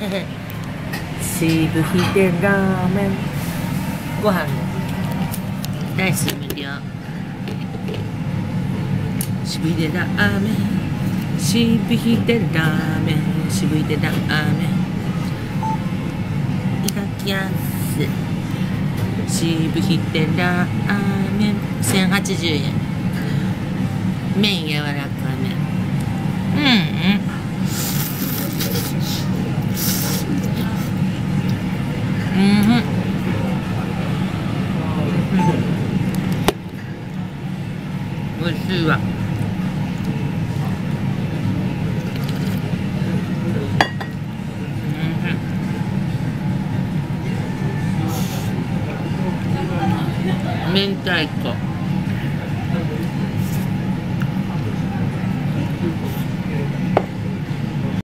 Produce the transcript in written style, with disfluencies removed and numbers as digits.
しぶひでラーメンご飯ライス無料しぶひでラーメンしぶひでラーメンしぶひでラーメンいただきますしぶひでラーメン1080円麺柔らかめ美味しいわ明太子